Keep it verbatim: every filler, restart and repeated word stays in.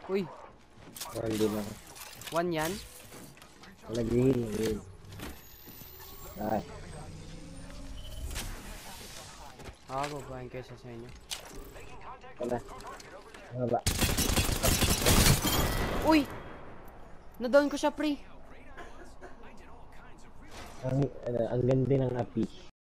Uy. Oh, hindi na. One yan. Nag-heal, heal. Ay. Ah, babahin kayo sa inyo. Wala. Wala. Uy! Na-down ko siya, pre. Ang, uh, ang ganda ng api.